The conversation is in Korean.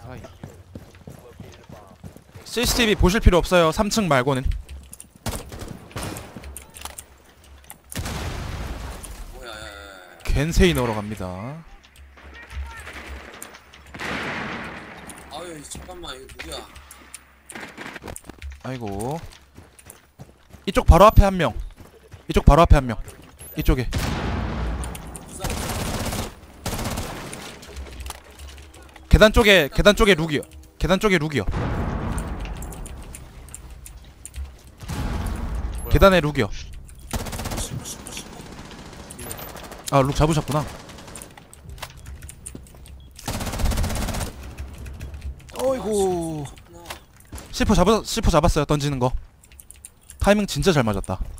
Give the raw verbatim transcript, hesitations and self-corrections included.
사이. 씨씨티비 보실 필요 없어요. 삼 층 말고는. 뭐야, 야, 야, 야. 겐세이 넣으러 갑니다. 아유, 잠깐만, 이거 누구야? 아이고. 이쪽 바로 앞에 한 명. 이쪽 바로 앞에 한 명. 이쪽에. 계단 쪽에 계단 쪽에 룩이요. 계단 쪽에 룩이요. 계단에 룩이요. 아, 룩 잡으셨구나. 어이구. 씨포 잡았 씨포 잡았어요. 던지는 거. 타이밍 진짜 잘 맞았다.